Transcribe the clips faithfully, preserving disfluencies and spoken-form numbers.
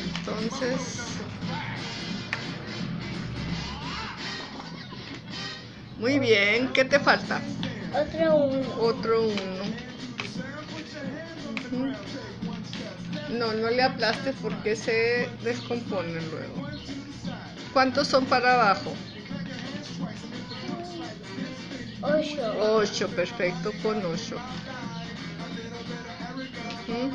Entonces, muy bien, ¿qué te falta? Otro uno. Otro uno. Uh-huh. No, no le aplastes porque se descompone luego. ¿Cuántos son para abajo? Ocho. Ocho, perfecto, con ocho. Uh-huh.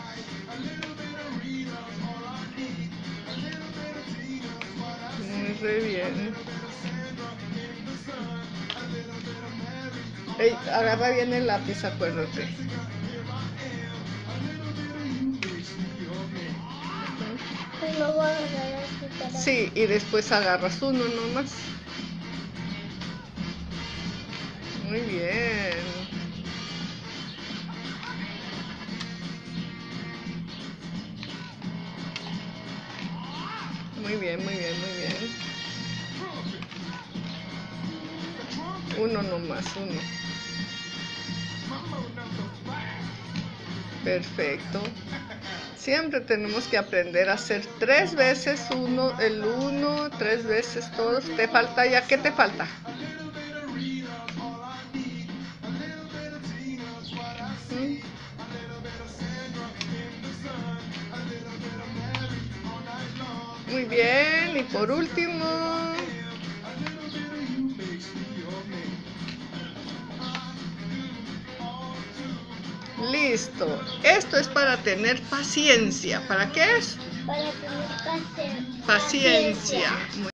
Muy re bien. Ey, agarra bien el lápiz, acuérdate. Pues lo voy a agarrar así para... Sí, y después agarras uno nomás. Muy bien. Muy bien, muy bien, muy bien. Uno nomás, uno. Perfecto. Siempre tenemos que aprender a hacer tres veces uno, el uno, tres veces todos. ¿Te falta ya? ¿Qué te falta? ¿Mm? Muy bien. Y por último... Listo. Esto es para tener paciencia. ¿Para qué es? Para tener paciencia. Paciencia.